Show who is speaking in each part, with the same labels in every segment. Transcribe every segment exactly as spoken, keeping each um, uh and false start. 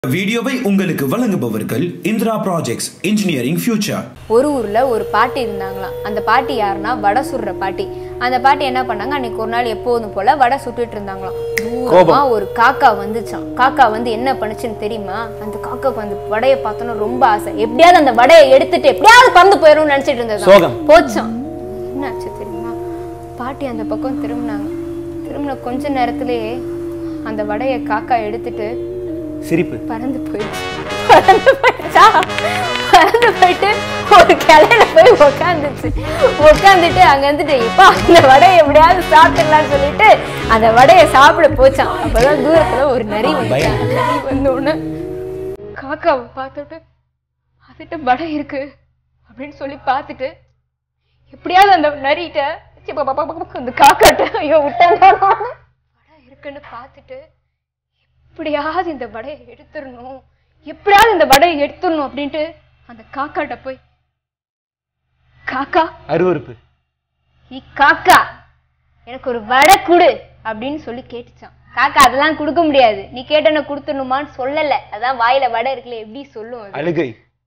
Speaker 1: வீடியோவை உங்களுக்கு வழங்குபவர்கள் இந்திரா ப்ராஜெக்ட்ஸ் இன்ஜினியரிங் ஃபியூச்சர்.
Speaker 2: ஒரு ஊர்ல ஒரு பாட்டி இருந்தாங்களாம். அந்த பாட்டி யாருன்னா வடை சுடுற பாட்டி. அந்த பாட்டி என்ன பண்ணாங்க, அன்னைக்கு ஒரு நாள் எப்போதும் போல வடை சுட்டுட்டு இருந்தாங்களாம். தூரமா ஒரு காக்கா வந்துச்சான். காக்கா வந்து என்ன பண்ணுச்சுன்னு தெரியுமா? அந்த காக்காக்கு அந்த வடையை பார்த்தோன்னா ரொம்ப ஆசை. எப்படியாவது அந்த வடையை எடுத்துட்டு எப்படியாவது பறந்து போயிடும்னு நினைச்சிட்டு இருந்தது. போச்சான். என்னாச்சு தெரியுமா? பாட்டி அந்த பக்கம் திரும்பினாங்க. திரும்பின கொஞ்ச நேரத்திலேயே அந்த வடையை காக்கா எடுத்துட்டு
Speaker 3: சிரிப்பு
Speaker 2: பறந்து போயிடுச்சு. பறந்து போயிடுச்சா? பறந்து போயிட்டு ஒரு கிளையில போய் உக்காந்துச்சு. உக்காந்துட்டு அங்க வந்துட்டு இப்ப அந்த வடையை எப்படியாவது சாப்பிடலாம்னு சொல்லிட்டு அந்த வடையை சாப்பிட போச்சான். அப்பதான் தூரத்துல ஒரு நரி வந்துச்சான். நரி வந்தோடனே காக்காவை பார்த்துட்டு அதுகிட்ட வடை இருக்கு அப்படின்னு சொல்லி பார்த்துட்டு எப்படியாவது அந்த நரிட்ட அந்த காக்காட்ட ஐயோ விட்டாங்க வடை இருக்குன்னு பார்த்துட்டு எப்படியாவது இந்த வடையை எடுத்துடணும் எப்படியாவது இந்த வடையை எடுத்துடணும் அப்படின்ட்டு அந்த காக்காட்ட போய் காக்கா
Speaker 3: அருவருப்பு
Speaker 2: காக்கா எனக்கு ஒரு வடை குடு அப்படின்னு சொல்லி கேட்டுச்சான். காக்கா அதெல்லாம் கொடுக்க முடியாது, நீ கேட்டன கொடுத்துடணுமான்னு சொல்லல. அதான் வாயில வடை இருக்குல்ல, எப்படி சொல்லும்
Speaker 3: அழுகை.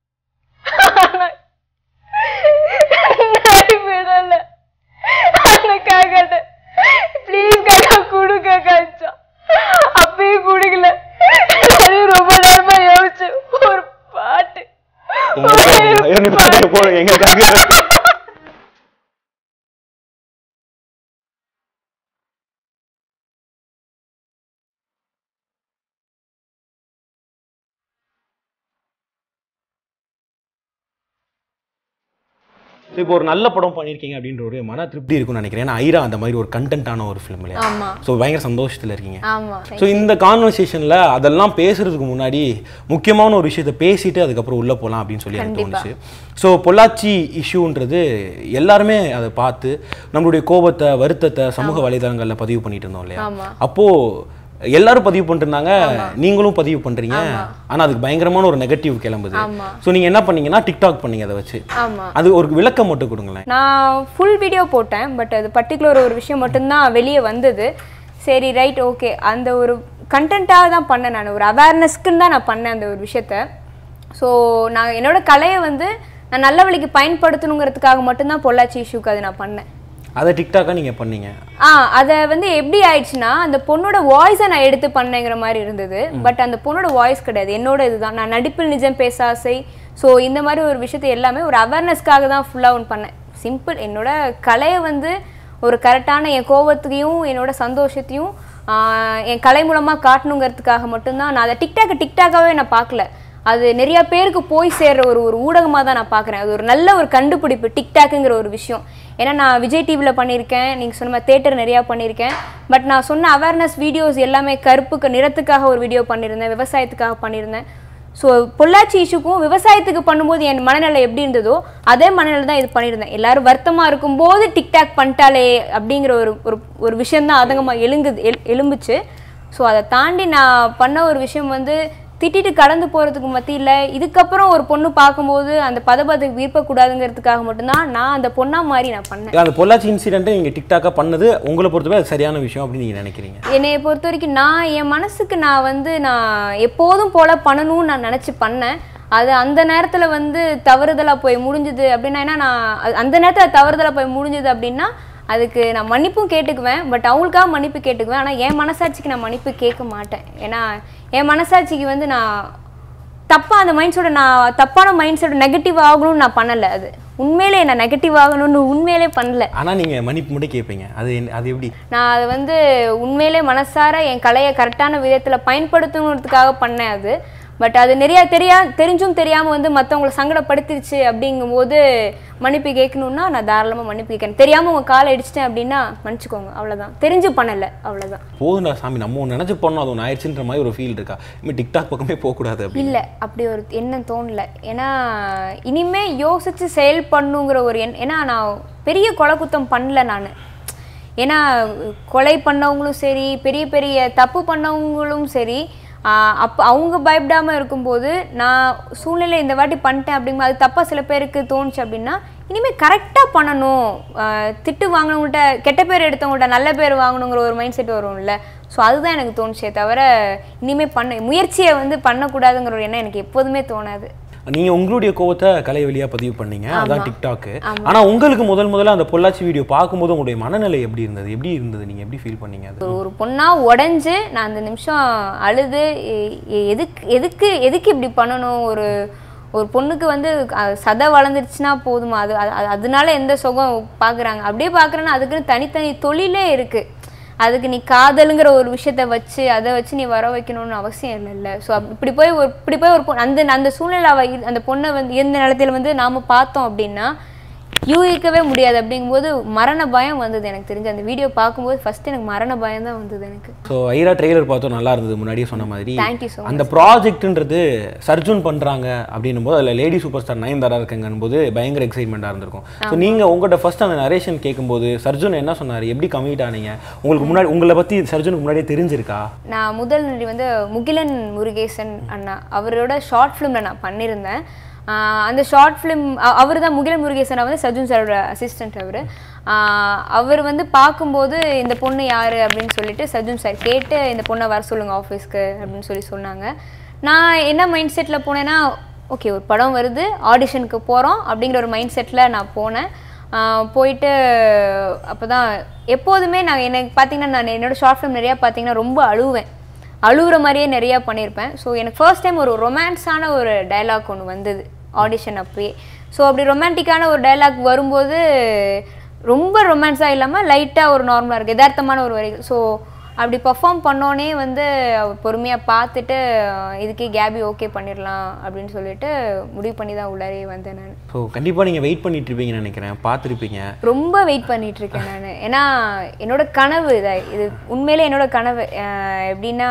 Speaker 2: அந்த காக்காட்ட ப்ளீஸ் காக்கா குடு காக்கா. அப்பயும் குடிக்கல. ரொம்ப நேரமா யோசிச்சு ஒரு பாட்டு
Speaker 3: இப்போ ஒரு நல்ல படம் பண்ணியிருக்கீங்க அப்படின்ற ஒரு மன திருப்தி இருக்கும்னு நினைக்கிறேன். ஏன்னா ஐரா அந்த மாதிரி ஒரு கண்டென்ட்டான ஒரு ஃபிலிம் இல்லையா? ஸோ பயங்கர சந்தோஷத்தில் இருக்கீங்க. ஸோ இந்த கான்வர்சேஷனில் அதெல்லாம் பேசுறதுக்கு முன்னாடி முக்கியமான ஒரு விஷயத்தை பேசிட்டு அதுக்கப்புறம் உள்ளே போகலாம் அப்படின்னு சொல்லி எனக்கு தோணுச்சு. ஸோ பொள்ளாச்சி இஷ்யூன்றது எல்லாருமே அதை பார்த்து நம்மளுடைய கோபத்தை வருத்தத்தை சமூக வலைதளங்களில் பதிவு பண்ணிட்டு இருந்தோம் இல்லையா? அப்போது எல்லாரும் பதிவு பண்ணிருந்தாங்க, நீங்களும் பதிவு பண்றீங்க. ஆனா அதுக்கு பயங்கரமான ஒரு நெகட்டிவ் கிளம்புது. சோ நீங்க என்ன பண்ணீங்கன்னா டிக்டாக் பண்ணீங்க. அதை வச்சு அது ஒரு விளக்கம் மட்டும் கொடுங்களேன்.
Speaker 2: நான் ஃபுல் வீடியோ போட்டேன், பட் அது பர்டிகுலர் ஒரு விஷயம் மட்டும்தான் வெளியே வந்தது. சரி ரைட் ஓகே, அந்த ஒரு கண்டென்ட்டாக தான் பண்ணேன். நான் ஒரு அவேர்னஸ்க்குன்னு தான் நான் பண்ணேன் அந்த ஒரு விஷயத்த. ஸோ நான் என்னோட கலையை வந்து நான் நல்ல வழிக்கு பயன்படுத்தணுங்கிறதுக்காக மட்டும்தான் பொள்ளாச்சி இஷ்யூக்கு அதை நான் பண்ணேன்.
Speaker 3: அதை டிக்டாக்காக நீங்கள் பண்ணீங்க.
Speaker 2: ஆ அதை வந்து எப்படி ஆயிடுச்சுன்னா, அந்த பொண்ணோட வாய்ஸை நான் எடுத்து பண்ணேங்கிற மாதிரி இருந்தது. பட் அந்த பொண்ணோட வாய்ஸ் கிடையாது, என்னோட இதுதான். நான் நடிப்பில் நிஜம் பேச ஆசை. ஸோ இந்த மாதிரி ஒரு விஷயத்தை எல்லாமே ஒரு அவேர்னஸ்க்காக தான் ஃபுல்லாக ஒன்று பண்ணேன். சிம்பிள். என்னோட கலையை வந்து ஒரு கரெக்டான என் கோபத்தையும் என்னோட சந்தோஷத்தையும் என் கலை மூலமாக காட்டணுங்கிறதுக்காக மட்டும்தான் நான் அதை டிக்டாக் டிக்டாக்காகவே நான் பார்க்கல. அது நிறைய பேருக்கு போய் சேர்ற ஒரு ஒரு ஊடகமாக தான் நான் பார்க்குறேன். அது ஒரு நல்ல ஒரு கண்டுபிடிப்பு டிக்டாக்குங்கிற ஒரு விஷயம். ஏன்னா நான் விஜய் டிவியில் பண்ணியிருக்கேன், நீங்கள் சொன்ன மாதிரி தேட்டர் நிறையா பண்ணியிருக்கேன். பட் நான் சொன்ன அவேர்னஸ் வீடியோஸ் எல்லாமே கருப்புக்கு நிறத்துக்காக ஒரு வீடியோ பண்ணியிருந்தேன், விவசாயத்துக்காக பண்ணியிருந்தேன். ஸோ பொள்ளாச்சி இஷ்யூக்கும் விவசாயத்துக்கு பண்ணும்போது என் மனநிலை எப்படி இருந்ததோ அதே மனநிலை தான் இது பண்ணியிருந்தேன். எல்லாரும் வருத்தமாக இருக்கும்போது டிக்டாக் பண்ணிட்டாலே அப்படிங்கிற ஒரு ஒரு விஷயந்தான் ஆதங்கமாக எழுங்குது எல் எழும்புச்சு. ஸோ அதை தாண்டி நான் பண்ண ஒரு விஷயம் வந்து திட்டிட்டு கடந்து போகிறதுக்கு மத்தியில் இதுக்கப்புறம் ஒரு பொண்ணு பார்க்கும்போது அந்த பதபத்துக்கு விருப்பக்கூடாதுங்கிறதுக்காக மட்டும்தான் நான் அந்த பொண்ணா மாதிரி நான் பண்ணேன்.
Speaker 3: அந்த பொள்ளாச்சி இன்சிடென்ட்டை நீங்கள் டிக்டாக்காக பண்ணது உங்களை பொறுத்தவரை அது சரியான விஷயம் அப்படின்னு நீங்கள் நினைக்கிறீங்க?
Speaker 2: என்னைய பொறுத்த வரைக்கும் நான் என் மனசுக்கு நான் வந்து நான் எப்போதும் போல பண்ணணும்னு நான் நினச்சி பண்ணேன். அது அந்த நேரத்தில் வந்து தவறுதலாக போய் முடிஞ்சுது அப்படின்னா, ஏன்னா நான் அந்த நேரத்தில் தவறுதலாக போய் முடிஞ்சுது அப்படின்னா அதுக்கு நான் மன்னிப்பும் கேட்டுக்குவேன். பட் அவங்களுக்காக மன்னிப்பு கேட்டுக்குவேன். ஆனால் என் மனசாட்சிக்கு நான் மன்னிப்பு கேட்க மாட்டேன். ஏன்னா என் மனசாட்சிக்கு வந்து நான் தப்பாக அந்த மைண்ட் செட்டோட நான் தப்பான மைண்ட் செட் நெகட்டிவ் ஆகணும்னு நான் பண்ணலை. அது உண்மையிலே நான் நெகட்டிவ் ஆகணும்னு உண்மையிலே பண்ணல.
Speaker 3: ஆனால் நீங்கள் மன்னிப்பு மட்டும் கேட்பீங்க. அது அது எப்படி?
Speaker 2: நான் அது வந்து உண்மையிலே மனசார என் கலையை கரெக்டான விதத்தில் பயன்படுத்தணுன்றதுக்காக பண்ணேன் அது. பட் அது நிறையா தெரியா தெரிஞ்சும் தெரியாமல் வந்து மற்றவங்களை சங்கடப்படுத்திடுச்சு அப்படிங்கும்போது மன்னிப்பு கேட்கணுன்னா நான் தாராளமாக மன்னிப்பு கேட்கறேன். தெரியாமல் உங்கள் காலை அடிச்சிட்டேன் அப்படின்னா மன்னிச்சுக்கோங்க, அவ்வளோதான். தெரிஞ்சு பண்ணலை, அவ்வளோதான்.
Speaker 3: போதுண்டா சாமி, நம்ம ஒன்று நினச்சி பண்ணோம் அது ஒன்று ஆயிடுச்சுன்ற மாதிரி ஒரு ஃபீல் இருக்கா? இனிமேல் டிக்டாக் பக்கமே போகக்கூடாது?
Speaker 2: இல்லை, அப்படி ஒரு எண்ணம் தோணலை. ஏன்னா இனிமேல் யோசித்து செயல் பண்ணுங்கிற ஒரு எண். ஏன்னா நான் பெரிய கொலை குத்தம் பண்ணல நான். ஏன்னா கொலை பண்ணவங்களும் சரி, பெரிய பெரிய தப்பு பண்ணவங்களும் சரி, அப்போ அவங்க பயப்படாமல் இருக்கும்போது நான் சூழ்நிலை இந்த வாட்டி பண்ணிட்டேன் அப்படிங்கும்போது அது தப்பாக சில பேருக்கு தோணுச்சு அப்படின்னா இனிமேல் கரெக்டாக பண்ணணும். திட்டு வாங்கினவங்கள்ட்ட கெட்ட பேர் எடுத்தவங்கள்ட்ட நல்ல பேர் வாங்கணுங்கிற ஒரு மைண்ட் செட் வரும்ல. ஸோ அதுதான் எனக்கு தோணுச்சே தவிர இனிமேல் பண்ண முயற்சியை வந்து பண்ணக்கூடாதுங்கிற ஒரு எண்ணம் எனக்கு எப்போதுமே தோணாது.
Speaker 3: நீங்க உங்களுடைய கோவத்தை கலை வழியா பதிவு பண்ணீங்க, அதான் டிக்டாக். ஆனா உங்களுக்கு முதல் முதல்ல அந்த பொள்ளாச்சி வீடியோ பார்க்கும்போது உங்களுடைய மனநிலை எப்படி இருந்தது, எப்படி இருந்தது, நீங்க எப்படி ஃபீல் பண்ணீங்க? அது
Speaker 2: ஒரு பொண்ணா உடஞ்சு நான் அந்த நிமிஷம் அழுது எதுக்கு எதுக்கு எதுக்கு இப்படி பண்ணணும், ஒரு ஒரு பொண்ணுக்கு வந்து சதை வளர்ந்துருச்சுன்னா போதுமா, அது அதனால எந்த சுகம் பார்க்குறாங்க, அப்படியே பார்க்குறேன்னா அதுக்குன்னு தனித்தனி தொழிலே இருக்குது. அதுக்கு நீ காதலுங்கிற ஒரு விஷயத்த வச்சு அதை வச்சு நீ வர வைக்கணும்னு அவசியம் இல்லைல்ல. ஸோ இப்படி போய் ஒரு இப்படி போய் ஒரு பொண்ணு அந்த அந்த சூழ்நிலை அந்த பொண்ணை வந்து எந்த நிலத்தில் வந்து நாம் பார்த்தோம் அப்படின்னா யூகிக்கவே முடியாது. அப்படிங்கும்போது மரண பயம் வந்தது எனக்கு தெரிஞ்சு. அந்த வீடியோ பார்க்கும்போது ஃபர்ஸ்ட் எனக்கு மரண பயம் தான் வந்தது எனக்கு.
Speaker 3: ஸோ ஐரா ட்ரெய்லர் பார்த்தோம், நல்லா இருந்தது. முன்னாடியே சொன்ன மாதிரி
Speaker 2: தேங்க்யூ ஸோ மச்.
Speaker 3: அந்த ப்ராஜெக்ட்ன்றது சர்ஜூன் பண்ணுறாங்க அப்படின்னும் போது அதில் லேடி சூப்பர் ஸ்டார் நயன்தாரா இருக்குங்கன்னு போது பயங்கர எக்ஸைட்மெண்ட்டாக இருந்திருக்கும். ஸோ நீங்கள் உங்கள்கிட்ட ஃபர்ஸ்ட் அந்த நரேஷன் கேட்கும்போது சர்ஜூன் என்ன சொன்னார், எப்படி கமிட் ஆனீங்க, உங்களுக்கு முன்னாடி உங்களை பற்றி சர்ஜூனுக்கு முன்னாடியே தெரிஞ்சிருக்கா?
Speaker 2: நான் முதல் நடி வந்து முகிலன் முருகேசன் அண்ணா அவரோட ஷார்ட் ஃபிலிமில் நான் பண்ணியிருந்தேன். அந்த ஷார்ட் ஃபிலிம் அவர் தான் முகிலன் முருகேசன் வந்து சர்ஜூன் சாரோட அசிஸ்டன்ட். அவர் அவர் வந்து பார்க்கும்போது இந்த பொண்ணு யார் அப்படின்னு சொல்லிட்டு சர்ஜூன் சார் கேட்டு இந்த பொண்ணை வர சொல்லுங்கள் ஆஃபீஸ்க்கு அப்படின்னு சொல்லி சொன்னாங்க. நான் என்ன மைண்ட் செட்டில் போனேன்னா, ஓகே ஒரு படம் வருது ஆடிஷனுக்கு போகிறோம் அப்படிங்கிற ஒரு மைண்ட் செட்டில் நான் போனேன். போயிட்டு அப்போ தான் எப்போதுமே நான் எனக்கு பார்த்தீங்கன்னா நான் என்னோடய ஷார்ட் ஃபிலிம் நிறையா பார்த்தீங்கன்னா ரொம்ப அழுவேன், அழுகுற மாதிரியே நிறையா பண்ணியிருப்பேன். ஸோ எனக்கு ஃபர்ஸ்ட் டைம் ஒரு ரொமான்ஸான ஒரு டைலாக் ஒன்று வந்தது ஆடிஷன் அப்பயே. ஸோ அப்படி ரொமான்டிக்கான ஒரு டைலாக் வரும்போது ரொம்ப ரொமான்ஸாக இல்லாமல் லைட்டாக ஒரு நார்மலாக இருக்குது, யதார்த்தமான ஒரு வரிகள். ஸோ அப்படி பர்ஃபார்ம் பண்ணோன்னே வந்து பொறுமையாக பார்த்துட்டு இதுக்கே கேபி ஓகே பண்ணிடலாம் அப்படின்னு சொல்லிட்டு முடிவு பண்ணி தான் உள்ளாரே வந்தேன் நான்.
Speaker 3: ஸோ கண்டிப்பாக நீங்கள் வெயிட் பண்ணிட்டு இருப்பீங்கன்னு நினைக்கிறேன், பார்த்துருப்பீங்க.
Speaker 2: ரொம்ப வெயிட் பண்ணிட்டு இருக்கேன் நான். ஏன்னா என்னோட கனவு இதை இது உண்மையிலே என்னோட கனவு. எப்படின்னா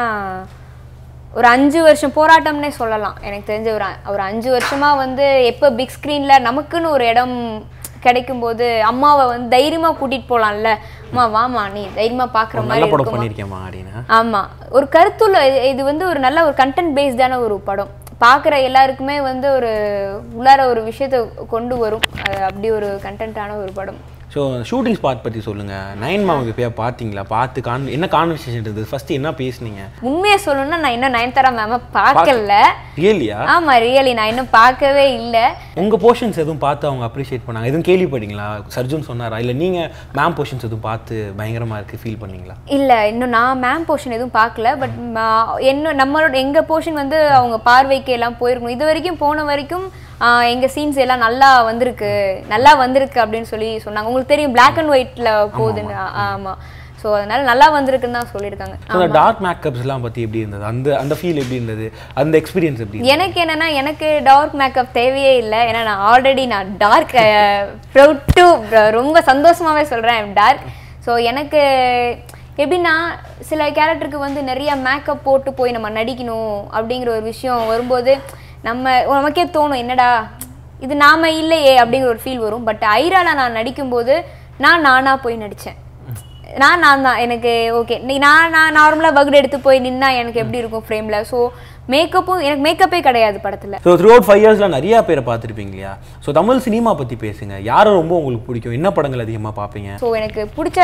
Speaker 2: ஒரு அஞ்சு வருஷம் போராட்டம்னே சொல்லலாம். எனக்கு தெரிஞ்ச ஒரு ஒரு அஞ்சு வருஷமாக வந்து எப்போ பிக் ஸ்க்ரீனில் நமக்குன்னு ஒரு இடம் கிடைக்கும்போது அம்மாவை வந்து தைரியமாக கூட்டிகிட்டு போகலாம்ல, அம்மா வாமா நீ தைரியமாக பார்க்குற மாதிரி இருக்கும். ஆமாம், ஒரு கருத்துள்ள இது வந்து ஒரு நல்ல ஒரு கண்டென்ட் பேஸ்டான ஒரு படம். பார்க்குற எல்லாருக்குமே வந்து ஒரு உள்ளார ஒரு விஷயத்தை கொண்டு வரும், அப்படி ஒரு கண்டென்ட்டான ஒரு படம்.
Speaker 3: ஸோ ஷூட்டிங் ஸ்பாட் பற்றி சொல்லுங்கள். நயன் மாவுக்கு எப்பயா பார்த்தீங்களா, பார்த்து கான் என்ன கான்வர்சேஷன் இருந்தது, ஃபஸ்ட்டு என்ன பேசுனீங்க?
Speaker 2: உண்மையை சொல்லணும்னா நான் இன்னும் நயன்தாரா மேமை பார்க்கல.
Speaker 3: ரியலியா?
Speaker 2: ஆமாம் ரியலி நான் இன்னும் பார்க்கவே இல்லை.
Speaker 3: உங்கள் போர்ஷன்ஸ் எதுவும் பார்த்து அவங்க அப்ரிஷியேட் பண்ணாங்க, எதுவும் கேள்விப்பட்டீங்களா, சர்ஜூன் சொன்னாரா, இல்லை நீங்கள் மேம் போர்ஷன்ஸ் எதுவும் பார்த்து பயங்கரமாக இருக்குது ஃபீல் பண்ணீங்களா?
Speaker 2: இல்லை இன்னும் நான் மேம் போர்ஷன் எதுவும் பார்க்கல. பட் என்ன நம்மளோட எங்கள் போர்ஷன் வந்து அவங்க பார்வைக்கு எல்லாம் போயிருக்கணும். இது வரைக்கும் போன வரைக்கும் எங்கள் சீன்ஸ் எல்லாம் நல்லா வந்திருக்கு நல்லா வந்திருக்கு அப்படின்னு சொல்லி சொன்னாங்க. உங்களுக்கு தெரியும் பிளாக் அண்ட் ஒயிட்டில் போகுதுன்னு. ஆமாம், ஸோ அதனால நல்லா வந்திருக்குன்னு தான் சொல்லியிருக்காங்க.
Speaker 3: அந்த டார்க் மேக்கப்ஸ்லாம் பற்றி எப்படி இருந்தது, அந்த அந்த ஃபீல் எப்படி இருந்தது, அந்த எக்ஸ்பீரியன்ஸ் எப்படி?
Speaker 2: எனக்கு என்னென்னா எனக்கு டார்க் மேக்கப் தேவையே இல்லை. ஏன்னா நான் ஆல்ரெடி நான் டார்க் ப்ரௌட் டு ரொம்ப சந்தோஷமாகவே சொல்கிறேன் டார்க். ஸோ எனக்கு எப்படின்னா சில கேரக்டருக்கு வந்து நிறைய மேக்கப் போட்டு போய் நம்ம நடிக்கணும் அப்படிங்கிற ஒரு விஷயம் வரும்போது நம்ம நமக்கே தோணும் என்னடா இது நாம இல்லையே அப்படிங்கிற ஒரு ஃபீல் வரும். பட் ஐரால நான் நடிக்கும்போது நான் நானாக போய் நடித்தேன். நான் நான் தான் எனக்கு ஓகே நான் நான் நார்மலாக பகுடு எடுத்து போய் நின்னா எனக்கு எப்படி இருக்கும் ஃப்ரேமில். ஸோ மேக்கப்பும் எனக்கு மேக்கப்பே கிடையாது படத்தில்.
Speaker 3: ஸோ த்ரூ அவுட் ஃபைவ் இயர்ஸில் நிறையா பேரை பார்த்துருப்பீங்க இல்லையா? ஸோ தமிழ் சினிமா பற்றி பேசுங்க, யாரை ரொம்ப உங்களுக்கு பிடிக்கும், என்ன படங்கள் அதிகமாக பார்ப்பீங்க?
Speaker 2: ஸோ எனக்கு பிடிச்ச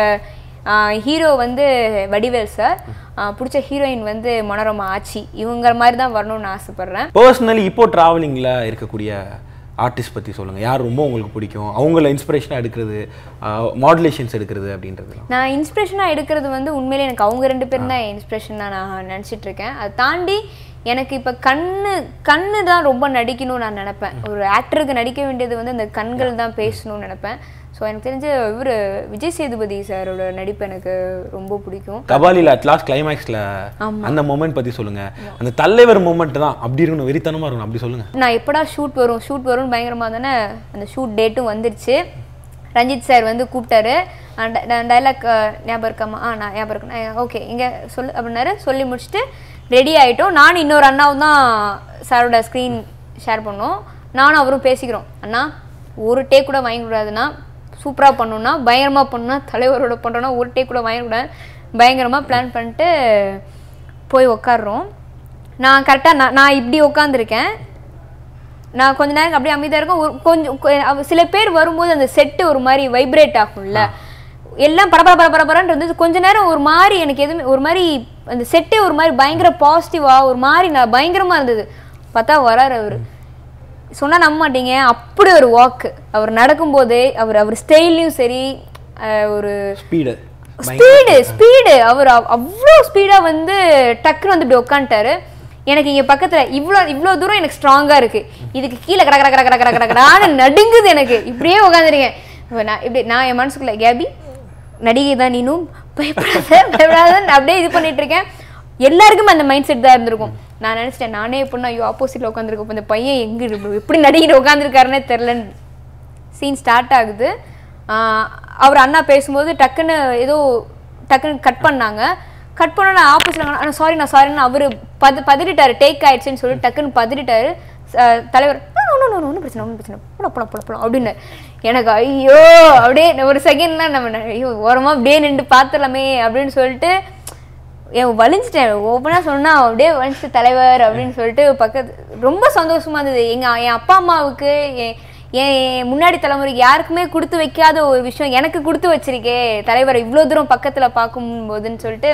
Speaker 2: ஹீரோ வந்து வடிவேல் சார், பிடிச்ச ஹீரோயின் வந்து மனோரமா ஆச்சி, இவங்க மாதிரி தான் வரணும்னு ஆசைப்பட்றேன்.
Speaker 3: பர்சனலி இப்போ ட்ராவலிங்கில் இருக்கக்கூடிய ஆர்டிஸ்ட் பற்றி சொல்லுங்கள், யார் ரொம்ப உங்களுக்கு பிடிக்கும், அவங்கள இன்ஸ்பிரேஷனாக எடுக்கிறது, மாடுலேஷன்ஸ் எடுக்கிறது அப்படின்றது?
Speaker 2: நான் இன்ஸ்பிரேஷனாக எடுக்கிறது வந்து உண்மையிலே எனக்கு அவங்க ரெண்டு பேரும் தான் இன்ஸ்பிரேஷனாக நான் நினச்சிட்டு இருக்கேன். அதை தாண்டி எனக்கு இப்போ கண்ணு கண்ணு தான் ரொம்ப நடிக்கணும்னு நான் நினைப்பேன். ஒரு ஆக்டருக்கு நடிக்க வேண்டியது வந்து அந்த கண்கள் தான் பேசணும்னு நினைப்பேன். ஸோ எனக்கு தெரிஞ்ச இவர் விஜய் சேதுபதி சாரோட நடிப்பு எனக்கு ரொம்ப பிடிக்கும்.
Speaker 3: கபாலியில் அட் லாஸ்ட் கிளைமேக்ஸில் அந்த மூமெண்ட் பற்றி சொல்லுங்கள், அந்த தலைவர் மூமெண்ட் தான் அப்படி இருக்கணும், வெறித்தனமாக இருக்கணும், அப்படி சொல்லுங்கள்.
Speaker 2: நான் எப்படா ஷூட் வரும் ஷூட் வரும்னு பயங்கரமாக தானே அந்த ஷூட் டேட்டும் வந்துருச்சு. ரஞ்சித் சார் வந்து கூப்பிட்டாரு, டைலாக் ஞாபகம் இருக்காமா, ஆ நான் ஞாபகம் இருக்கேன், ஓகே இங்கே சொல்லு அப்படின்னாரு. சொல்லி முடிச்சுட்டு ரெடி ஆகிட்டோம். நானும் இன்னொரு அண்ணாவும் தான் சாரோட ஸ்க்ரீன் ஷேர் பண்ணோம். நானும் அவரும் பேசிக்கிறோம், அண்ணா ஒரு டேக் கூட வாங்கிக்கூடாதுன்னா, சூப்பராக பண்ணணுன்னா பயங்கரமாக பண்ணணுன்னா, தலைவரோட பண்ணுறோன்னா ஒரு டேக் கூட வாங்கிக்கூடாது, பயங்கரமாக பிளான் பண்ணிட்டு போய் உக்காடுறோம். நான் கரெக்டாக நான் நான் இப்படி உட்காந்துருக்கேன். நான் கொஞ்ச நேரம் அப்படியே அமைதியாக இருக்கும். ஒரு கொஞ்சம் சில பேர் வரும்போது அந்த செட்டு ஒரு மாதிரி வைப்ரேட் ஆகும்ல, எல்லாம் பரபர பரபரன்னு இருந்தது. கொஞ்ச நேரம் ஒரு மாதிரி எனக்கு எதுவுமே ஒரு மாதிரி அந்த செட்டே ஒரு மாதிரி பயங்கர பாசிட்டிவா ஒரு மாதிரி நான் பயங்கரமா இருந்தது. பார்த்தா வராரு அவரு. சொன்னா நம்ப மாட்டீங்க, அப்படி ஒரு வாக்கு. அவர் நடக்கும்போதே அவர் அவர் ஸ்டைல்லையும் சரி ஒரு ஸ்பீடு ஸ்பீடு ஸ்பீடு அவர் அவ்வளோ ஸ்பீடா வந்து டக்குன்னு வந்து இப்படி உட்காந்துட்டாரு. எனக்கு இங்க பக்கத்துல இவ்வளோ இவ்வளோ தூரம் எனக்கு ஸ்ட்ராங்கா இருக்கு, இதுக்கு கீழே கட கட கட கட கட கடன்னு நடுங்குது எனக்கு. இப்படியே உட்காந்துருக்கேன். நான் இப்படி நான் என் மனசுக்குள்ள கேபி நடிகை தான், நீனும் பயப்படாத பயப்படாதன்னு அப்படியே இது பண்ணிட்டு இருக்கேன். எல்லாருக்கும் அந்த மைண்ட் செட் தான் இருந்திருக்கும். நான் நினைச்சிட்டேன் நானே எப்படின்னா ஐயோ ஆப்போசிட்ல உட்காந்துருக்கோம், இந்த பையன் எங்க எப்படி நடிகிட்டு உட்காந்துருக்காருன்னே தெரிலன்னு. சீன் ஸ்டார்ட் ஆகுது. அவர் அண்ணா பேசும்போது டக்குன்னு ஏதோ டக்குன்னு கட் பண்ணாங்க. கட் பண்ண ஆப்போசிட்ல சாரி நான் சாரின்னு அவரு பது பதறிட்டாரு டேக் ஆயிடுச்சுன்னு சொல்லி டக்குன்னு பதறிட்டாரு. தலைவர் ஒன்றும் பிரச்சனை ஒன்றும் பிரச்சனை போலாம் போலாம் போலாம் போலாம் அப்படின்னு. எனக்கு ஐயோ அப்படியே ஒரு செகண்ட்லாம் நம்ம ஐயோ ஓரமாக அப்படியே நின்று பார்த்துடலாமே அப்படின்னு சொல்லிட்டு என் வலிஞ்சிட்டேன். ஓப்பனாக சொன்னால் அப்படியே வலிஞ்சிட்டு தலைவர் அப்படின்னு சொல்லிட்டு பக்கத்து ரொம்ப சந்தோஷமா இருந்தது. எங்கள் என் அப்பா அம்மாவுக்கு என் என் முன்னாடி தலைமுறைக்கு யாருக்குமே கொடுத்து வைக்காத ஒரு விஷயம் எனக்கு கொடுத்து வச்சிருக்கே தலைவர் இவ்வளோ தூரம் பக்கத்தில் பார்க்கும்போதுன்னு சொல்லிட்டு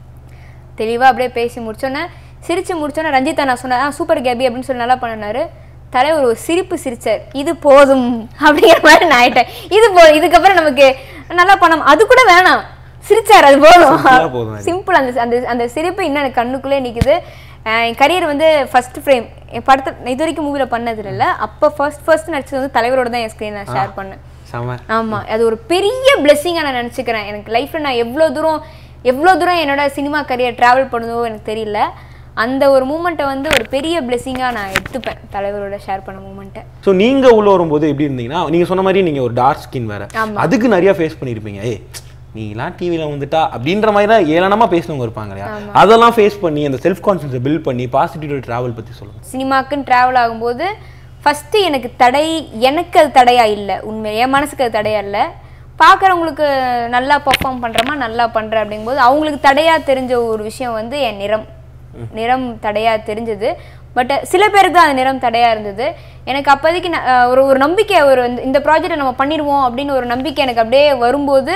Speaker 2: தெளிவாக அப்படியே பேசி முடிச்சோன்னே சிரிச்சு முடிச்சோன்னே ரஞ்சிதா நான் சொன்னேன் சூப்பர் கேபி அப்படின்னு சொல்லி நல்லா பண்ணினாரு. தலைவர் ஒரு சிரிப்பு சிரிச்சார். இது போதும் அப்படிங்கிற மாதிரி நான் ஆயிட்டேன். இது போதும், இதுக்கப்புறம் நமக்கு நல்லா பண்ணணும், அது கூட வேணாம், சிரிச்சார் அது போதும். சிம்பிள். அந்த அந்த அந்த சிரிப்பு இன்னும் எனக்கு கண்ணுக்குள்ளே நிற்குது. என் கரியர் வந்து ஃபர்ஸ்ட் ஃப்ரேம் என் படத்தை இது வரைக்கும் மூவியில் பண்ணது இல்லை. அப்போ ஃபர்ஸ்ட் ஃபர்ஸ்ட் நடிச்சது வந்து தலைவரோட தான் என் ஸ்க்ரீன் நான் ஷேர் பண்ணேன். ஆமாம், அது ஒரு பெரிய பிளெஸிங்காக நான் நினச்சிக்கிறேன். எனக்கு லைஃப்பில் நான் எவ்வளோ தூரம் எவ்வளோ தூரம் என்னோட சினிமா கரியர் ட்ராவல் பண்ணுதோ எனக்கு தெரியல. அந்த ஒரு மூமெண்ட்டை வந்து ஒரு பெரிய பிளெஸிங்காக நான் எடுத்துப்பேன் தலைவரோட ஷேர் பண்ண மூமெண்ட்டை.
Speaker 3: ஸோ நீங்கள் உள்ள வரும்போது எப்படி இருந்தீங்கன்னா நீங்கள் சொன்ன மாதிரி நீங்கள் ஒரு டார்க் ஸ்கின் வேறு, அதுக்கு நிறையா ஃபேஸ் பண்ணியிருப்பீங்க. ஏ நீலாம் டிவியில் வந்துட்டா அப்படின்ற மாதிரி தான் ஏளனமாக பேசினவங்க இருப்பாங்க இல்லையா? அதெல்லாம் ஃபேஸ் பண்ணி அந்த செல்ஃப் கான்ஃபிடன்ஸை பில்ட் பண்ணி பாசிட்டிவ் ட்ராவல் பற்றி சொல்லுங்கள்.
Speaker 2: சினிமாக்குன்னு ட்ராவல் ஆகும்போது ஃபஸ்ட்டு எனக்கு தடை எனக்கு அது தடையாக இல்லை. உண்மை என் மனசுக்கு அது தடையாக இல்லை. பார்க்குறவங்களுக்கு நல்லா பர்ஃபார்ம் பண்ணுறமா நல்லா பண்ணுறேன் அப்படிங்கும்போது அவங்களுக்கு தடையாக தெரிஞ்ச ஒரு விஷயம் வந்து என் நிறம் நிறம் தடையாக தெரிஞ்சது. பட் சில பேருக்கு தான் அந்த நிறம் தடையாக இருந்தது. எனக்கு அப்போதைக்கு ஒரு ஒரு நம்பிக்கை ஒரு இந்த ப்ராஜெக்டை நம்ம பண்ணிடுவோம் அப்படின்னு ஒரு நம்பிக்கை எனக்கு அப்படியே வரும்போது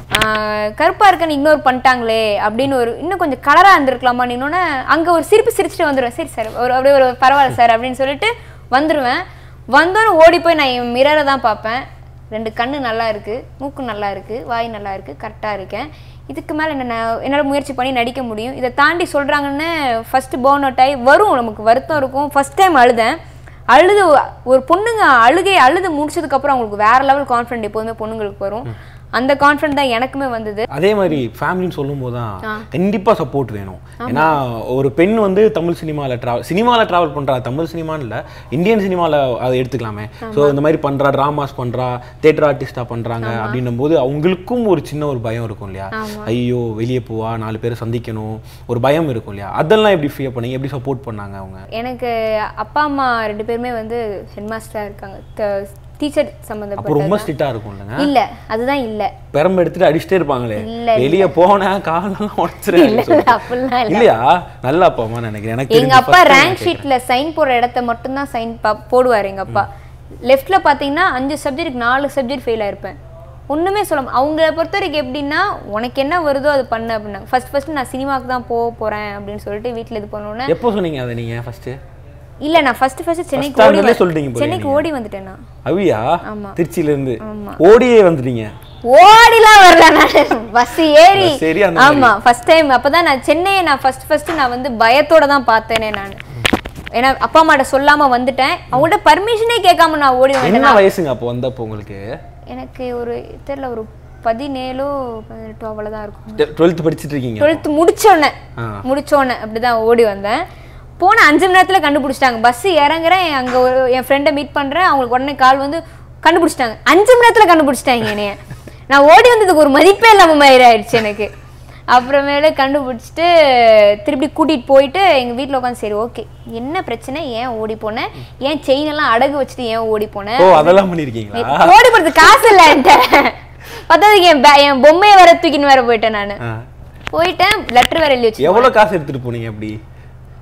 Speaker 2: கருப்பாக இருக்கன்னு இக்னோர் பண்ணிட்டாங்களே அப்படின்னு ஒரு இன்னும் கொஞ்சம் கலராக இருந்திருக்கலாமா இன்னொன்று அங்கே ஒரு சிரிப்பு சிரிச்சுட்டு வந்துடுவேன். சரி சார் ஒரு அப்படியே ஒரு பரவாயில்ல சார் அப்படின்னு சொல்லிட்டு வந்துடுவேன். வந்தோன்னு ஓடி போய் நான் என் மிரரை தான் பார்ப்பேன். ரெண்டு கண்ணு நல்லா இருக்குது, மூக்கு நல்லா இருக்குது, வாய் நல்லா இருக்குது, கரெக்டாக இருக்கேன், இதுக்கு மேலே என்ன என்னால் முயற்சி பண்ணி நடிக்க முடியும். இதை தாண்டி சொல்கிறாங்கன்னு ஃபஸ்ட்டு பர்ன் அவுட் ஆகி வரும், நமக்கு வருத்தம் இருக்கும். ஃபஸ்ட் டைம் அழுதேன். அழுது ஒரு பொண்ணுங்க அழுகை அழுது முடிச்சதுக்கப்புறம் அவங்களுக்கு வேறு லெவல் கான்ஃபிடென்ட் எப்போதுமே பொண்ணுங்களுக்கு வரும். அந்த கான்ஃபிடன்ட் தான் எனக்குமே வந்தது. அதே
Speaker 3: மாதிரி ஃபேமிலின்னு சொல்லும் போது தான் கண்டிப்பாக சப்போர்ட் வேணும். ஏன்னா ஒரு பெண் வந்து தமிழ் சினிமாவில் ட்ராவல் சினிமாவில் ட்ராவல் பண்ணுறா, தமிழ் சினிமான்னு இல்லை இந்தியன் சினிமாவில் அதை எடுத்துக்கலாமே. ஸோ இந்த மாதிரி பண்ணுறா, ட்ராமாஸ் பண்ணுறா, தேட்டர் ஆர்டிஸ்டாக பண்ணுறாங்க அப்படின்னும் போது அவங்களுக்கும் ஒரு சின்ன ஒரு பயம் இருக்கும் இல்லையா? ஐயோ வெளியே போவா, நாலு பேரை சந்திக்கணும், ஒரு பயம் இருக்கும் இல்லையா? அதெல்லாம் எப்படி ஃப்ரீயாக பண்ணீங்க, எப்படி சப்போர்ட் பண்ணாங்க அவங்க?
Speaker 2: எனக்கு அப்பா அம்மா ரெண்டு பேருமே வந்து ஹெட் மாஸ்டராக இருக்காங்க, டீச்சர் சம்பந்தப்பட்ட.
Speaker 3: ரொம்ப ஸ்ட்ரிக்ட்டா இருக்கும்லங்க?
Speaker 2: இல்ல அதுதான் இல்ல,
Speaker 3: பெரம்ப எடுத்துட்டு அடிச்சிட்டே இருப்பாங்களே, வெளிய போனா காலெல்லாம் உடைச்சிரேன்
Speaker 2: அப்படிலாம் இல்ல.
Speaker 3: இல்லையா? நல்ல அப்பா அம்மா நினைக்கிறேன். எனக்கு
Speaker 2: எங்க அப்பா ரேங்க் ஷீட்ல சைன் போடுற இடத்த மட்டும் தான் சைன் போடுவார் எங்க அப்பா. லெஃப்ட்ல பாத்தீங்கன்னா அஞ்சு சப்ஜெக்ட் நாலு சப்ஜெக்ட் ஃபெயில் ஆயிருப்பேன். ஒண்ணுமே சொல்ல அவங்கள பொறுத்த வரைக்கும் எப்படின்னா உனக்கு என்ன வருதோ அது பண்ணு அப்படின்னாங்க. ஃபர்ஸ்ட் ஃபர்ஸ்ட் நான் சினிமாக்கு தான் போக போறேன் அப்படின்னு சொல்லிட்டு வீட்டுல இது பண்ணோன்னே.
Speaker 3: எப்போ சொன்னீங்க அதை நீங்க ஃபர்ஸ்ட்?
Speaker 2: இல்ல நான் ஃபர்ஸ்ட் ஃபர்ஸ்ட் சென்னைக்கு ஓடி சொல்றீங்க. சென்னைக்கு ஓடி வந்துட்டேன் நான்.
Speaker 3: அவியா? திருச்சில இருந்து ஓடியே வந்துட்டீங்க?
Speaker 2: ஓடிலாம் வரல, நான் பஸ் ஏறி. ஆமா ஃபர்ஸ்ட் டைம். அப்பதான் நான் சென்னையை நான் ஃபர்ஸ்ட் ஃபர்ஸ்ட் நான் வந்து பயத்தோட தான் பார்த்தேனே நான். ஏன்னா அப்பா அம்மாட்ட சொல்லாம வந்துட்டேன், அவங்கள்ட்ட பர்மிஷனே கேட்காம நான் ஓடி வந்தேன்.
Speaker 3: என்ன வயசுங்க அப்போ வந்தப்போ உங்களுக்கு?
Speaker 2: எனக்கு ஒரு தெரியல ஒரு பதினேழோ பதினெட்டோ அவ்வளவுதான் இருக்கும்.
Speaker 3: டுவெல்த் படிச்சுட்டு இருக்கீங்க?
Speaker 2: டுவெல்த் முடிச்சோடனே முடிச்சோடனே அப்படிதான் ஓடி வந்தேன். போன அஞ்சு மணி நேரத்தில் கண்டுபிடிச்சிட்டாங்க. பஸ் இறங்குறேன், அங்கே ஒரு என் ஃப்ரெண்டை மீட் பண்ணுறேன், அவங்களுக்கு உடனே கால் வந்து கண்டுபிடிச்சிட்டாங்க. அஞ்சு மணி நேரத்தில் கண்டுபிடிச்சிட்டாங்க என்னைய. நான் ஓடி வந்ததுக்கு ஒரு மதிப்பே இல்லாமல் மாதிரி ஆயிடுச்சு எனக்கு. அப்புறமேலே கண்டுபிடிச்சிட்டு திருப்பி கூட்டிகிட்டு போயிட்டு எங்கள் வீட்டில் உட்காந்து சரி ஓகே என்ன பிரச்சனை, ஏன் ஓடி போனேன், ஏன் செயின் எல்லாம் அடகு வச்சுட்டு ஏன் ஓடி போனேன்,
Speaker 3: அதெல்லாம் பண்ணியிருக்கீங்களா?
Speaker 2: ஓடி போகிறதுக்கு காசு இல்லை என்கிட்ட. பத்தாவதுக்கு என் என் பொம்மையை வேற தூக்கின்னு வேற போயிட்டேன். நான் போயிட்டேன், லெட்டர் வேற எழுதி வச்சு.
Speaker 3: எவ்வளோ காசு எடுத்துகிட்டு போனீங்க? அப்படி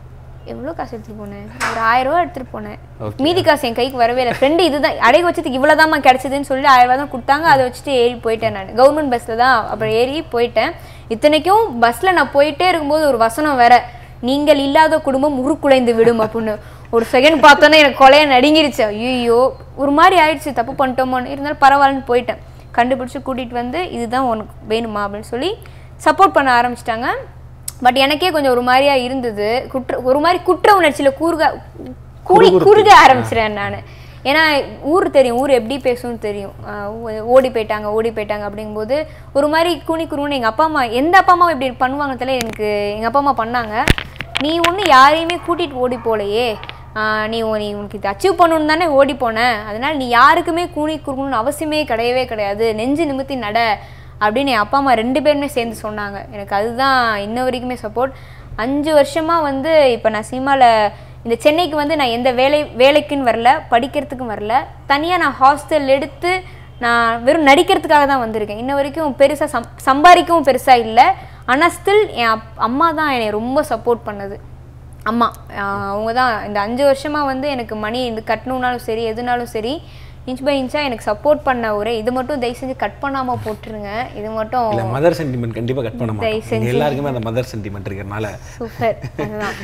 Speaker 2: எவ்வளோ காசு எடுத்துகிட்டு போனேன், ஒரு ஆயிரம் ரூபா எடுத்துகிட்டு போனேன். மீதி காசு என் கைக்கு வரவே இல்லை. ஃப்ரெண்டு இதுதான் அடைக்க வச்சதுக்கு இவ்வளோதாம்மா கிடச்சிதுன்னு சொல்லி ஆயிரம் ரூபா தான் கொடுத்தாங்க. அதை வச்சுட்டு ஏறி போயிட்டேன். நான் கவர்மெண்ட் பஸ்ஸில் தான் அப்புறம் ஏறி போயிட்டேன். இத்தனைக்கும் பஸ்ஸில் நான் போயிட்டே இருக்கும்போது ஒரு வசனம் வேற, நீங்கள் இல்லாத குடும்பம் உருக்குலைந்து விடும் அப்படின்னு. ஒரு செகண்ட் பார்த்தோன்னே எனக்கு கொலையை நடுங்கிருச்சு. ஐயோ ஒரு மாதிரி ஆயிடுச்சு, தப்பு பண்ணிட்டோமோன்னு. இருந்தாலும் பரவாயில்லன்னு போயிட்டேன். கண்டுபிடிச்சி கூட்டிகிட்டு வந்து இதுதான் உனக்கு வேணுமா அப்படின்னு சொல்லி சப்போர்ட் பண்ண ஆரம்பிச்சிட்டாங்க. பட் எனக்கே கொஞ்சம் ஒரு மாதிரியா இருந்தது. குற்ற ஒரு மாதிரி குற்ற உணர்ச்சியில் கூறுக கூடி குறுக ஆரம்பிச்சிட்டேன் நான். ஏன்னா ஊர் தெரியும், ஊர் எப்படி பேசும்னு தெரியும். ஓடி போயிட்டாங்க ஓடி போயிட்டாங்க அப்படிங்கும்போது ஒரு மாதிரி கூனி குறுன்னு எங்கள் அப்பா அம்மா எந்த அப்பா அம்மா இப்படி பண்ணுவாங்க தெரியல, எனக்கு எங்கள் அப்பா அம்மா பண்ணாங்க. நீ ஒன்று யாரையுமே கூட்டிகிட்டு ஓடி போலையே, நீ நீ உனக்கு இது அச்சீவ் பண்ணணுன்னு தானே ஓடி போனேன், அதனால் நீ யாருக்குமே கூனி குறுக்கணும்னு அவசியமே கிடையவே கிடையாது, நெஞ்சு நிமித்தி நட அப்படின்னு என் அப்பா அம்மா ரெண்டு பேருமே சேர்ந்து சொன்னாங்க. எனக்கு அதுதான் இன்ன வரைக்குமே சப்போர்ட். அஞ்சு வருஷமாக வந்து இப்போ நான் சினிமாவில் இந்த சென்னைக்கு வந்து நான் எந்த வேலை வேலைக்குன்னு வரல, படிக்கிறதுக்கும் வரல, தனியாக நான் ஹாஸ்டல் எடுத்து நான் வெறும் நடிக்கிறதுக்காக தான் வந்திருக்கேன். இன்ன வரைக்கும் பெருசாக சம் சம்பாதிக்கவும் பெருசாக இல்லை. ஆனால் ஸ்டில் என் அப் அம்மா தான் என்னை ரொம்ப சப்போர்ட் பண்ணது. அம்மா அவங்க தான் இந்த அஞ்சு வருஷமாக வந்து எனக்கு மணி இது கட்டணுன்னாலும் சரி எதுனாலும் சரி இன்ச் பை இன்ச்சாக எனக்கு சப்போர்ட் பண்ண ஒரே. இது மட்டும் தயவு செஞ்சு கட் பண்ணாமல் போட்டுருங்க. இது மட்டும்
Speaker 3: இல்லை, மதர் சென்டிமெண்ட் கண்டிப்பாக கட் பண்ண மாட்டோம். எல்லாருக்குமே அந்த மதர் சென்டிமெண்ட் இருக்கிறனால
Speaker 2: சூப்பர். அதுதான்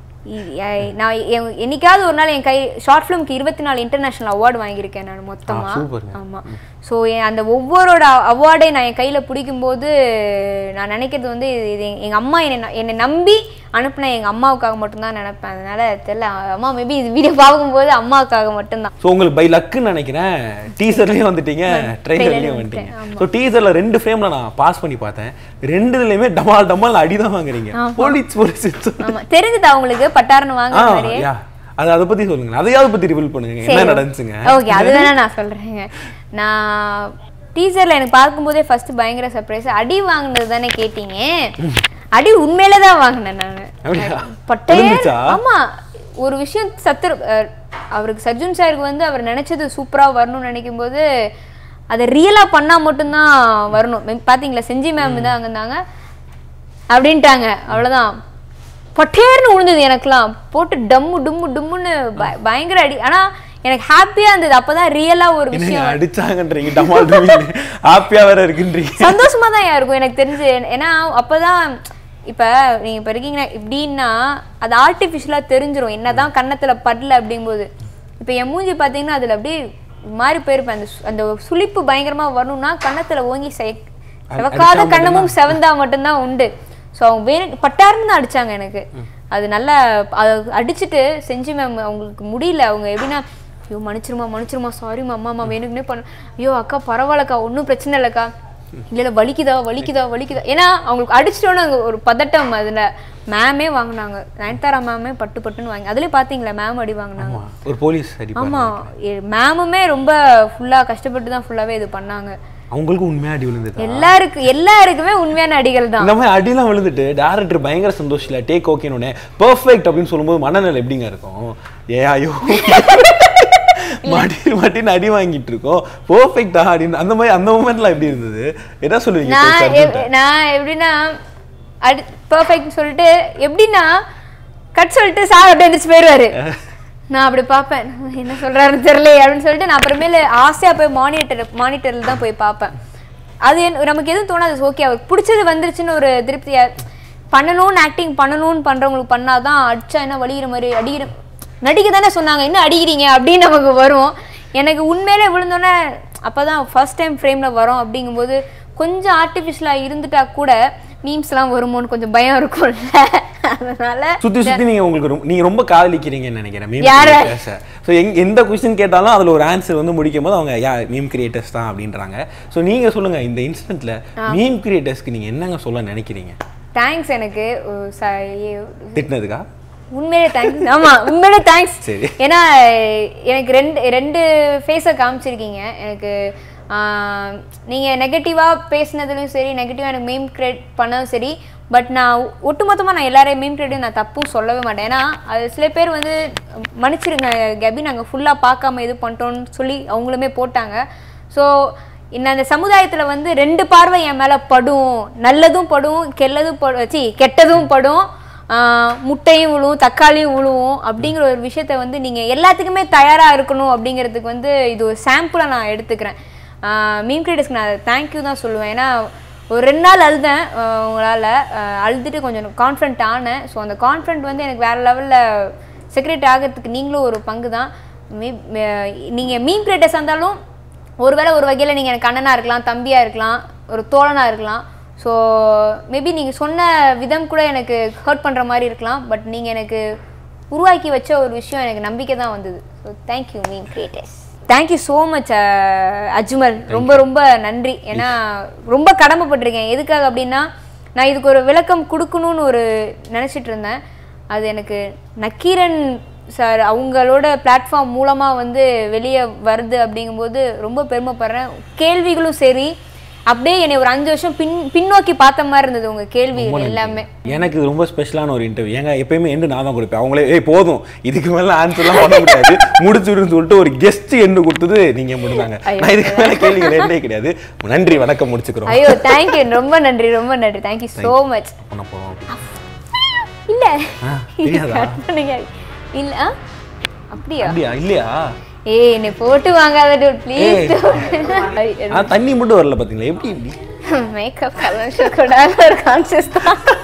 Speaker 2: நான் என்னைக்காவது ஒரு நாள் என் கை ஷார்ட் ஃபிலிம்க்கு இருபத்தி நாலு இன்டர்நேஷ்னல் அவார்டு வாங்கியிருக்கேன் நான் மொத்தமாக. ஆமாம். ஸோ அந்த ஒவ்வொருட அவார்டை நான் என் கையில் பிடிக்கும்போது நான் நினைக்கிறது வந்து இது எங்கள் அம்மா என்னை என்னை நம்பி அனுப்பின எங்கள் அம்மாவுக்காக மட்டும்தான் நினைப்பேன். அதனால தெரியல, அம்மா மேபி இது வீடியோ பார்க்கும்போது அம்மாவுக்காக மட்டும்தான்.
Speaker 3: ஸோ உங்களுக்கு பை லக்குன்னு நினைக்கிறேன், டீசர்லேயும் வந்துட்டீங்க ட்ரெய்லர்லேயும் வந்துட்டீங்க. ஸோ டீசரில் ரெண்டு ஃப்ரேமில் நான் பாஸ் பண்ணி பார்த்தேன், ரெண்டுலேயுமே டமால் டமால் அடி தான் வாங்குறீங்க. போலீஸ் போலீஸ்
Speaker 2: தெரிஞ்சுது அவங்களுக்கு பட்டாரன்னு வாங்க.
Speaker 3: அது அதை பற்றி சொல்லுங்க, அதையாவது பற்றி ரிவீல் பண்ணுங்க, என்ன நடந்துச்சுங்க?
Speaker 2: ஓகே, அதுதானே நான் சொல்கிறேங்க. நான் டீசரில் எனக்கு பார்க்கும்போதே ஃபர்ஸ்ட் பயங்கர சர்ப்ரைஸ். அடி வாங்கினது தானே கேட்டீங்க, அடி உண்மையில தான் வாங்கினேன் நான். பட்டையே ஆமா, ஒரு விஷயம் சத்து அவருக்கு சர்ஜுன் சாருக்கு வந்து அவர் நினைச்சது சூப்பராக வரணும்னு நினைக்கும் போது அதை ரியலாக பண்ணால் மட்டும்தான் வரணும். பார்த்தீங்களா, செஞ்சி மேம் தான் அங்கே இருந்தாங்க அப்படின்ட்டாங்க, அவ்வளோதான். பட்டேர்னு விழுந்தது எனக்குலாம், போட்டு டம்மு டும்மு டும்முன்னு பயங்கர அடி. ஆனால் எனக்கு ஹாப்பியா இருந்தது, அப்பதான் ரியலா ஒரு விஷயம்
Speaker 3: அடிச்சாங்கன்றீங்க, டமால் டும்முன்னு ஹாப்பியா வேற இருக்குன்றீங்க.
Speaker 2: சந்தோஷமா தான் இருக்கும் எனக்கு தெரிஞ்சு. ஏன்னா அப்பதான் இப்போ நீங்கள் இப்போ இருக்கீங்கன்னா இப்படின்னா அது ஆர்டிஃபிஷியலாக தெரிஞ்சிடும், என்னதான் கன்னத்தில் படல அப்படிங்கும்போது. இப்போ என் மூஞ்சி பார்த்தீங்கன்னா அதில் அப்படியே மாறி போயிருப்பேன். அந்த அந்த சுளிப்பு பயங்கரமாக வரணும்னா கன்னத்தில் ஓங்கி செ செவக்காத கண்ணமும் செவந்தா மட்டும்தான் உண்டு. ஸோ அவங்க வேணும் பட்டாருன்னு தான் அடித்தாங்க எனக்கு. அது நல்லா அடிச்சுட்டு செஞ்சு மேம் அவங்களுக்கு முடியல, அவங்க எப்படின்னா ஐயோ மன்னிச்சிருமா மன்னிச்சிருமா சாரிம்மா அம்மா அம்மா வேணுக்குன்னே பண்ண, ஐயோ அக்கா பரவாயில்லக்கா ஒன்றும் பிரச்சனை இல்லைக்கா, இல்லை இல்லை வலிக்குதா வலிக்குதா வலிக்குதா. ஏன்னா அவங்களுக்கு அடிச்சிட்டோன்னு அங்கே ஒரு பதட்டம். அதில் மேமே வாங்கினாங்க, நயன்தாரா மேமே பட்டு பட்டுன்னு வாங்கி, அதுலேயே பார்த்தீங்களா மேம் அடி வாங்கினாங்க,
Speaker 3: ஒரு போலீஸ்.
Speaker 2: ஆமாம், மேமுமே ரொம்ப ஃபுல்லாக கஷ்டப்பட்டு தான் ஃபுல்லாகவே இது பண்ணாங்க.
Speaker 3: அவங்களுக்கு உண்மையா அடி விழுந்தது,
Speaker 2: எல்லாருக்கும் எல்லாருக்குமே உண்மையான அடிகள் தான்.
Speaker 3: இந்த மாதிரி அடிலாம் விழுந்துட்டு டேரக்டர் பயங்கர சந்தோஷம் இல்லை, டேக் ஓகேன்னு பெர்ஃபெக்ட் அப்படின்னு சொல்லும்போது மனநிலை எப்படிங்க இருக்கும்? ஏ ஐயோ மாட்டி மாட்டின்னு அடி வாங்கிட்டு இருக்கோம் பெர்ஃபெக்டா அப்படின்னு அந்த மாதிரி அந்த மூமெண்ட்லாம் எப்படி இருந்தது? என்ன சொல்லுவீங்க?
Speaker 2: நான் எப்படின்னா அடி பெர்ஃபெக்ட்னு சொல்லிட்டு எப்படின்னா கட் சொல்லிட்டு சார் அப்படியே எந்திரிச்சு போயிடுவாரு. நான் அப்படி பார்ப்பேன், என்ன சொல்றாருன்னு தெரியல அப்படின்னு சொல்லிட்டு நான் அப்புறமேல ஆசையா போய் மானிட்டர் மானிட்டர்ல தான் போய் பார்ப்பேன். அது நமக்கு எதுவும் தோணாது, ஓகே அவருக்கு பிடிச்சது வந்துருச்சுன்னு ஒரு திருப்தியா. பண்ணணும்னு ஆக்டிங் பண்ணணும்னு பண்றவங்களுக்கு பண்ணாதான் அடிச்சா என்ன வலிகிற மாதிரி அடிக்கிற நடிக்க தானே சொன்னாங்க, என்ன அடிக்கிறீங்க அப்படின்னு நமக்கு வரும். எனக்கு உண்மையிலே விழுந்தோன்னே அப்போதான் ஃபர்ஸ்ட் டைம் ஃப்ரேமில் வரோம். அப்படிங்கும்போது கொஞ்சம் ஆர்டிஃபிஷியலாக இருந்துட்டா கூட மீம்ஸ்லாம் வருமோன்னு கொஞ்சம் பயம் இருக்கும்ல, அதனால
Speaker 3: சுற்றி சுற்றி நீங்கள் உங்களுக்கு நீங்கள் ரொம்ப காதலிக்கிறீங்கன்னு நினைக்கிறேன் மீம் கிரியேட்டர்ஸ். ஸோ எங் எந்த கொஸ்டின் கேட்டாலும் அதில் ஒரு ஆன்சர் வந்து முடிக்கும் போது அவங்க யா மீம் கிரியேட்டர்ஸ் தான் அப்படின்றாங்க. ஸோ நீங்கள் சொல்லுங்கள், இந்த இன்சிடென்ட்டில் மீம் கிரியேட்டர்ஸ்க்கு நீங்கள் என்னங்க சொல்ல நினைக்கிறீங்க?
Speaker 2: தேங்க்ஸ், எனக்கு
Speaker 3: திட்டினதுக்கா
Speaker 2: உண்மையிலே தேங்க்ஸ். ஆமாம் உண்மையிலே தேங்க்ஸ். சரி, ஏன்னா எனக்கு ரெண்டு ரெண்டு ஃபேஸை காமிச்சிருக்கீங்க. எனக்கு நீங்கள் நெகட்டிவாக பேசினதுலையும் சரி, நெகட்டிவாக எனக்கு மீம் கிரியேட் பண்ணதும் சரி. பட் நான் ஒட்டுமொத்தமாக நான் எல்லாரையும் மீம் கிரியேட்டும் நான் தப்பும் சொல்லவே மாட்டேன். ஏன்னா அது சில பேர் வந்து மன்னிச்சிருங்க கபி நாங்கள் ஃபுல்லாக பார்க்காம இது பண்ணிட்டோன்னு சொல்லி அவங்களுமே போட்டாங்க. ஸோ இன்னும் அந்த சமுதாயத்தில் வந்து ரெண்டு பார்வை என் மேலே படும், நல்லதும் படும் கெல்லதும் படும் சி கெட்டதும் படும். முட்டையும் விழுவும் தக்காளியும் விழுவும் அப்படிங்கிற ஒரு விஷயத்த வந்து நீங்கள் எல்லாத்துக்குமே தயாராக இருக்கணும் அப்படிங்கிறதுக்கு வந்து இது ஒரு சாம்பிளாக நான் எடுத்துக்கிறேன். மீம் கிரியேட்டர்ஸ்க்கு நான் தேங்க்யூ தான் சொல்லுவேன். ஏன்னா ஒரு ரெண்டு நாள் அழுதேன் உங்களால், அழுதுட்டு கொஞ்சம் கான்ஃபிடென்ட் ஆனேன். ஸோ அந்த கான்ஃபிடென்ட் வந்து எனக்கு வேறு லெவலில் செக்ரெட் ஆகிறதுக்கு நீங்களும் ஒரு பங்கு தான். மீ நீங்கள் மீம் கிரியேட்டர்ஸ் இருந்தாலும் ஒருவேளை ஒரு வகையில் நீங்கள் எனக்கு அண்ணனாக இருக்கலாம், தம்பியாக இருக்கலாம், ஒரு தோழனாக இருக்கலாம். ஸோ மேபி நீங்கள் சொன்ன விதம் கூட எனக்கு ஹர்ட் பண்ணுற மாதிரி இருக்கலாம். பட் நீங்கள் எனக்கு உருவாக்கி வச்ச ஒரு விஷயம் எனக்கு நம்பிக்கை தான் வந்தது. So thank you meme creators. Thank you so much Ajmal. ரொம்ப ரொம்ப நன்றி. ஏன்னா ரொம்ப கடமைப்பட்டிருக்கேன். எதுக்காக அப்படின்னா நான் இதுக்கு ஒரு விளக்கம் கொடுக்கணும்னு ஒரு நினச்சிட்டு இருந்தேன். அது எனக்கு நக்கீரன் சார் அவங்களோட பிளாட்ஃபார்ம் மூலமாக வந்து வெளியே வருது அப்படிங்கும்போது ரொம்ப பெருமைப்படுறேன். கேள்விகளும் சரி அப்படியே என்னை ஒரு அஞ்சு வருஷம் பின் பின்னோக்கி பார்த்த மாதிரி இருந்தது உங்கள் கேள்வி எல்லாமே.
Speaker 3: எனக்கு இது ரொம்ப ஸ்பெஷலான ஒரு இன்டர்வியூ. ஏங்க எப்பயுமே எண்டு நான் தான் கொடுப்பேன். அவங்களே ஏய் போதும் இதுக்கு மேலே ஆன்சர்லாம் பண்ண முடியாது முடிச்சுடுன்னு சொல்லிட்டு ஒரு கெஸ்ட் எண்டு கொடுத்தது நீங்கள் முடிந்தாங்க. நான் இதுக்கு மேலே கேள்விகள் எண்டே கிடையாது. நன்றி, வணக்கம், முடிச்சுக்கிறோம்.
Speaker 2: ஐயோ தேங்க்யூ, ரொம்ப நன்றி ரொம்ப நன்றி. Thank you so much.
Speaker 3: பண்ண போகிறோம்
Speaker 2: இல்லை
Speaker 3: தெரியாதா?
Speaker 2: இல்ல அப்படியா?
Speaker 3: அப்படியா இல்லையா?
Speaker 2: ஏய் என்னை போட்டு வாங்காத டூட் ப்ளீஸ்.
Speaker 3: தண்ணி மட்டும் வரல பாத்தீங்களா? எப்படி எப்படி
Speaker 2: மேக்கப் கலர் கூட ஒரு கான்ஷியஸ் தான்.